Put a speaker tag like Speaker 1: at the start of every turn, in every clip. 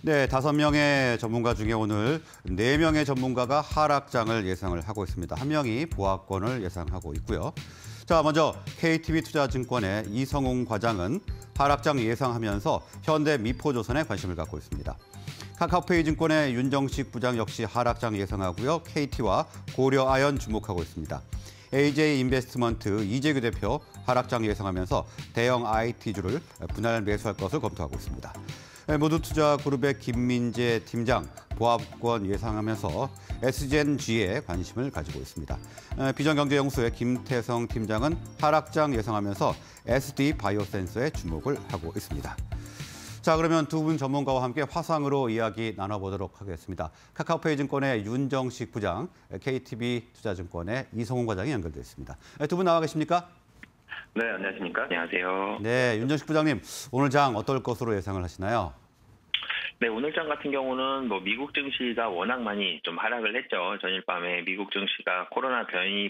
Speaker 1: 네, 5명의 전문가 중에 오늘 4명의 전문가가 하락장을 예상을 하고 있습니다. 1명이 보합권을 예상하고 있고요. 자, 먼저 KTB투자증권의 이성웅 과장은 하락장 예상하면서 현대미포조선에 관심을 갖고 있습니다. 카카오페이증권의 윤정식 부장 역시 하락장 예상하고요. KT와 고려아연 주목하고 있습니다. AJ인베스트먼트 이재규 대표 하락장 예상하면서 대형 IT주를 분할 매수할 것을 검토하고 있습니다. 모두투자그룹의 김민재 팀장 보합권 예상하면서 SGNG에 관심을 가지고 있습니다. 비전경제연구소의 김태성 팀장은 하락장 예상하면서 SD바이오센서에 주목을 하고 있습니다. 자, 그러면 두 분 전문가와 함께 화상으로 이야기 나눠보도록 하겠습니다. 카카오페이증권의 윤정식 부장, KTB투자증권의 이성웅 과장이 연결되어 있습니다. 두 분 나와 계십니까?
Speaker 2: 네, 안녕하십니까? 안녕하세요.
Speaker 1: 네, 윤정식 부장님, 오늘 장 어떨 것으로 예상을 하시나요?
Speaker 2: 네, 오늘 장 같은 경우는 미국 증시가 워낙 많이 좀 하락을 했죠. 전일 밤에 미국 증시가 코로나 변이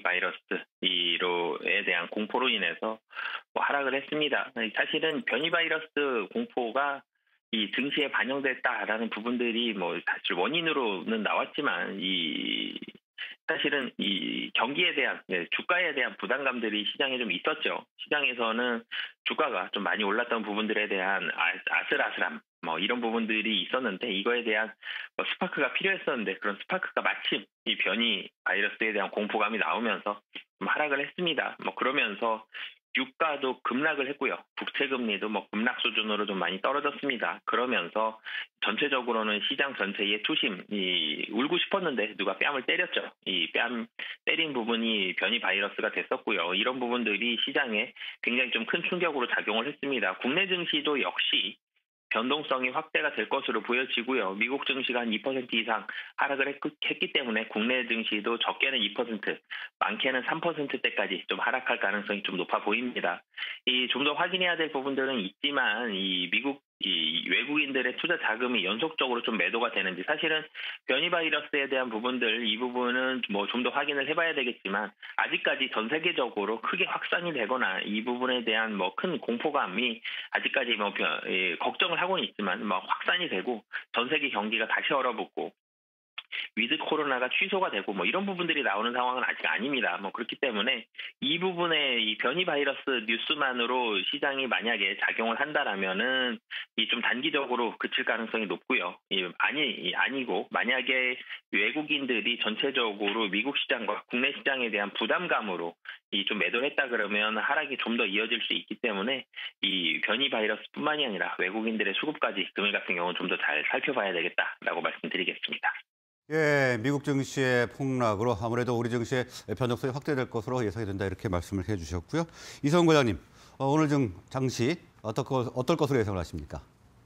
Speaker 2: 바이러스에 대한 공포로 인해서 하락을 했습니다. 사실은 변이 바이러스 공포가 이 증시에 반영됐다라는 부분들이 사실 원인으로는 나왔지만 사실은 이 경기에 대한 주가에 대한 부담감들이 시장에 좀 있었죠. 시장에서는 주가가 좀 많이 올랐던 부분들에 대한 아슬아슬함 이런 부분들이 있었는데 이거에 대한 스파크가 필요했었는데 그런 스파크가 마침 이 변이 바이러스에 대한 공포감이 나오면서 좀 하락을 했습니다. 그러면서 유가도 급락을 했고요. 국채 금리도 급락 수준으로 좀 많이 떨어졌습니다. 그러면서 전체적으로는 시장 전체의 투심이 울고 싶었는데 누가 뺨을 때렸죠. 이 뺨 때린 부분이 변이 바이러스가 됐었고요. 이런 부분들이 시장에 굉장히 좀 큰 충격으로 작용을 했습니다. 국내 증시도 역시 변동성이 확대가 될 것으로 보여지고요. 미국 증시가 한 2% 이상 하락을 했기 때문에 국내 증시도 적게는 2%, 많게는 3%대까지 좀 하락할 가능성이 좀 높아 보입니다. 좀 더 확인해야 될 부분들은 있지만 이 외국인들의 투자 자금이 연속적으로 좀 매도가 되는지 사실은 변이 바이러스에 대한 부분들 이 부분은 좀 더 확인을 해봐야 되겠지만 아직까지 전 세계적으로 크게 확산이 되거나 이 부분에 대한 큰 공포감이 아직까지 걱정을 하고는 있지만 확산이 되고 전 세계 경기가 다시 얼어붙고 위드 코로나가 취소가 되고 이런 부분들이 나오는 상황은 아직 아닙니다. 그렇기 때문에 이 부분에 이 변이 바이러스 뉴스만으로 시장이 만약에 작용을 한다라면은 좀 단기적으로 그칠 가능성이 높고요. 아니고 만약에 외국인들이 전체적으로 미국 시장과 국내 시장에 대한 부담감으로 좀 매도를 했다 그러면 하락이 좀 더 이어질 수 있기 때문에 이 변이 바이러스뿐만이 아니라 외국인들의 수급까지 금일 같은 경우는 좀 더 잘 살펴봐야 되겠다라고 말씀드리겠습니다.
Speaker 1: 예, 미국 증시의 폭락으로 아무래도 우리 증시의 변동성이 확대될 것으로 예상이 된다 이렇게 말씀을 해주셨고요. 이성훈 과장님, 오늘 장시 어떨 것으로 예상을 하십니까?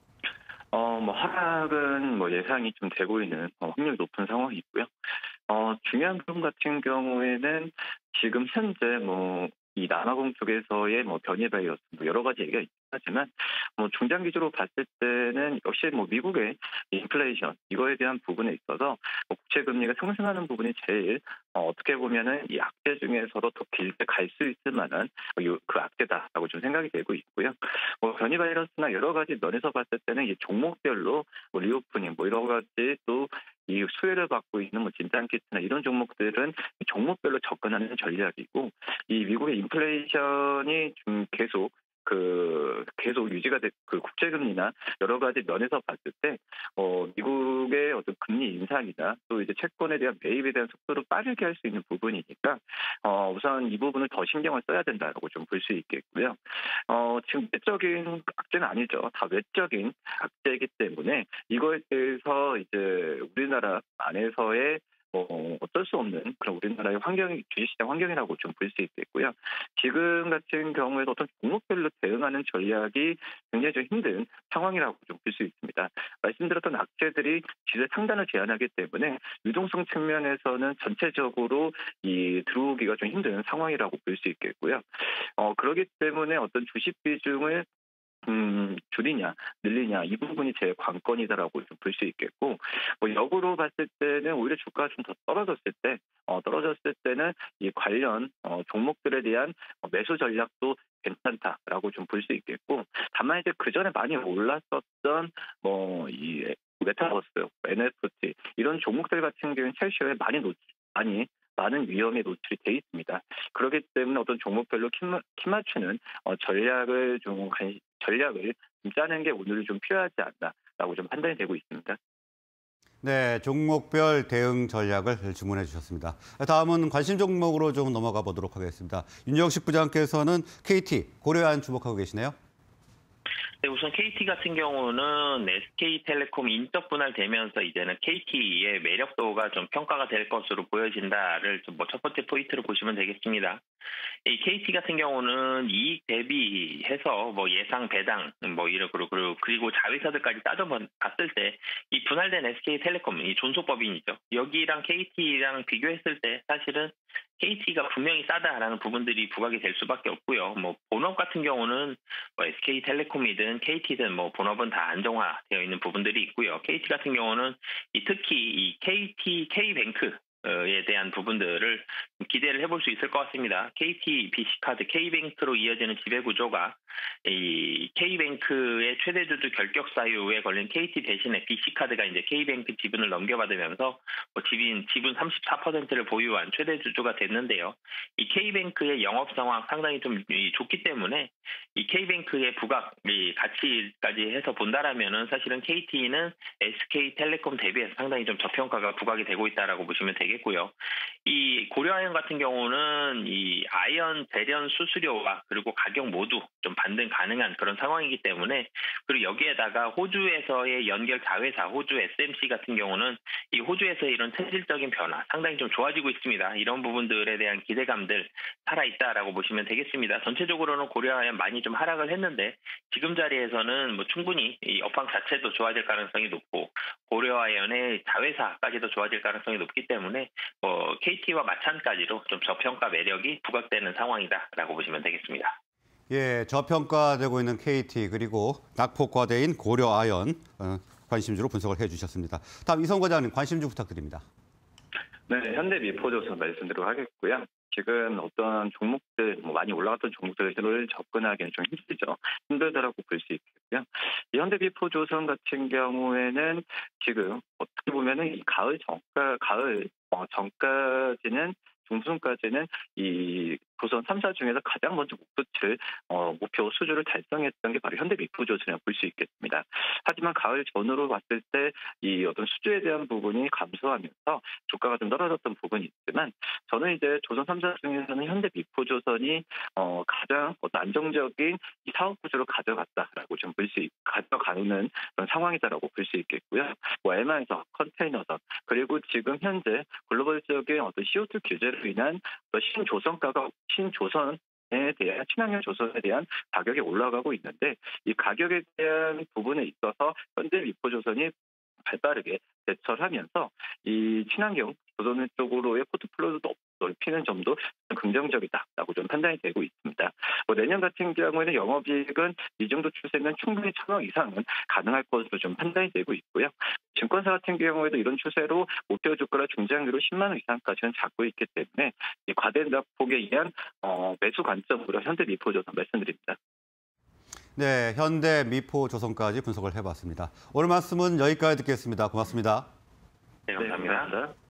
Speaker 2: 하락은 예상이 좀 되고 있는 확률이 높은 상황이고요. 중요한 부분 같은 경우에는 지금 현재 이 남아공 쪽에서의 변이 바이러스 여러 가지 얘기가 있긴 하지만 중장기적으로 봤을 때는 역시 미국의 인플레이션 이거에 대한 부분에 있어서 국채 금리가 상승하는 부분이 제일 어떻게 보면은 이 악재 중에서도 더 길게 갈 수 있을 만한 그 악재다라고 좀 생각이 되고 있고요. 변이 바이러스나 여러 가지 면에서 봤을 때는 이 종목별로 리오프닝 여러 가지 또 이 수혜를 받고 있는 진단키트나 이런 종목들은 종목별로 접근하는 전략이고 이 미국의 인플레이션이 좀 계속 유지가 그 국채 금리나 여러 가지 면에서 봤을 때 미국의 어떤 금리 인상이나 또 이제 채권에 대한 매입에 대한 속도를 빠르게 할 수 있는 부분이니까 우선 이 부분을 더 신경을 써야 된다라고 좀 볼 수 있겠고요. 지금 내적인 악재는 아니죠. 다 외적인 악재이기 때문에 이거에 대해서 이제 우리나라 안에서의 어쩔 수 없는 그런 우리나라의 주식시장 환경이라고 좀 볼 수 있겠고요. 지금 같은 경우에도 어떤 종목별로 대응하는 전략이 굉장히 좀 힘든 상황이라고 좀 볼 수 있습니다. 말씀드렸던 악재들이 시세 상단을 제한하기 때문에 유동성 측면에서는 전체적으로 들어오기가 좀 힘든 상황이라고 볼 수 있겠고요. 그렇기 때문에 어떤 주식 비중을 줄이냐, 늘리냐 이 부분이 제일 관건이다라고 좀 볼 수 있겠고, 역으로 봤을 때는 오히려 주가가 좀 더 떨어졌을 때는 이 관련 종목들에 대한 매수 전략도 괜찮다라고 좀 볼 수 있겠고, 다만 이제 그 전에 많이 올랐었던 이
Speaker 3: 메타버스, NFT 이런 종목들 같은 경우는 첼시에 많은 위험에 노출이 돼 있습니다. 그렇기 때문에 어떤 종목별로 키 맞추는 전략을 좀 짜는 게 오늘 좀 필요하지 않나라고 좀 판단이 되고 있습니다.
Speaker 1: 네, 종목별 대응 전략을 주문해 주셨습니다. 다음은 관심 종목으로 좀 넘어가 보도록 하겠습니다. 윤정식 부장께서는 KT, 고려아연 주목하고 계시네요.
Speaker 2: 네, 우선 KT 같은 경우는 SK텔레콤 인적 분할되면서 이제는 KT의 매력도가 좀 평가가 될 것으로 보여진다를 좀 첫 번째 포인트로 보시면 되겠습니다. 이 KT 같은 경우는 이익 대비해서 예상 배당 그리고 자회사들까지 따져봤을 때 이 분할된 SK텔레콤 이 존속법인이죠. 여기랑 KT랑 비교했을 때 사실은 KT가 분명히 싸다라는 부분들이 부각이 될 수밖에 없고요. 본업 같은 경우는 SK텔레콤이든 KT든 본업은 다 안정화되어 있는 부분들이 있고요. KT 같은 경우는 특히 이 KT K뱅크에 대한 부분들을 기대를 해볼 수 있을 것 같습니다. KT BC카드, K뱅크로 이어지는 지배구조가 이 K뱅크의 최대주주 결격 사유에 걸린 KT 대신에 BC카드가 이제 K뱅크 지분을 넘겨받으면서 지분 34%를 보유한 최대주주가 됐는데요. 이 K뱅크의 영업 상황 상당히 좀 좋기 때문에 이 K뱅크의 부각 가치까지 해서 본다라면은 사실은 KT는 SK텔레콤 대비해서 상당히 좀 저평가가 부각이 되고 있다라고 보시면 되겠고요. 이 고려아연 같은 경우는 이 아연 대련 수수료와 그리고 가격 모두 좀 반등 가능한 그런 상황이기 때문에, 그리고 여기에다가 호주에서의 연결 자회사 호주 SMC 같은 경우는 이 호주에서의 이런 체질적인 변화 상당히 좀 좋아지고 있습니다. 이런 부분들에 대한 기대감들 살아있다라고 보시면 되겠습니다. 전체적으로는 고려아연 많이 좀 하락을 했는데 지금 자리에서는 충분히 이 업황 자체도 좋아질 가능성이 높고 고려아연의 자회사까지도 좋아질 가능성이 높기 때문에 KT와 마찬가지로 좀 저평가 매력이 부각되는 상황이다라고 보시면 되겠습니다.
Speaker 1: 예, 저평가되고 있는 KT 그리고 낙폭과대인 고려아연 관심주로 분석을 해주셨습니다. 다음 이성 과장님 관심주 부탁드립니다.
Speaker 3: 네, 현대미포조선 말씀드리도록 하겠고요. 지금 어떤 종목들, 많이 올라갔던 종목들을 접근하기는 좀 힘들다라고 볼 수 있겠고요. 이 현대미포조선 같은 경우에는 지금 어떻게 보면은 이 가을 전까지는 중순까지는 이 조선 3사 중에서 가장 먼저 목표 수주를 달성했던 게 바로 현대미포조선이라고 볼 수 있겠습니다. 하지만 가을 전으로 봤을 때 이 어떤 수주에 대한 부분이 감소하면서 주가가 좀 떨어졌던 부분이 있지만 저는 이제 조선 3사 중에서는 현대미포조선이 가장 안정적인 이 사업 구조로 가져가는 그런 상황이다라고 볼 수 있겠고요. MR선, 컨테이너선 그리고 지금 현재 글로벌적인 어떤 CO2 규제로 인한 친환경 조선에 대한 가격이 올라가고 있는데 이 가격에 대한 부분에 있어서 현대미포조선이 발빠르게 대처를 하면서 이 친환경 조선 쪽으로의 포트폴리오도 넓히는 점도 긍정적이다라고 좀 판단이 되고 있습니다. 내년 같은 경우에는 영업이익은 이 정도 추세면 충분히 1,000억 이상은 가능할 것으로 좀 판단이 되고 있고요. 증권사 같은 경우에도 이런 추세로 목표 주가를 중장기로 10만 원 이상까지는 잡고 있기 때문에 이 과대된 낙폭에 의한 매수 관점으로 현대미포조선 말씀드립니다.
Speaker 1: 네, 현대미포조선까지 분석을 해봤습니다. 오늘 말씀은 여기까지 듣겠습니다. 고맙습니다.
Speaker 2: 네, 감사합니다.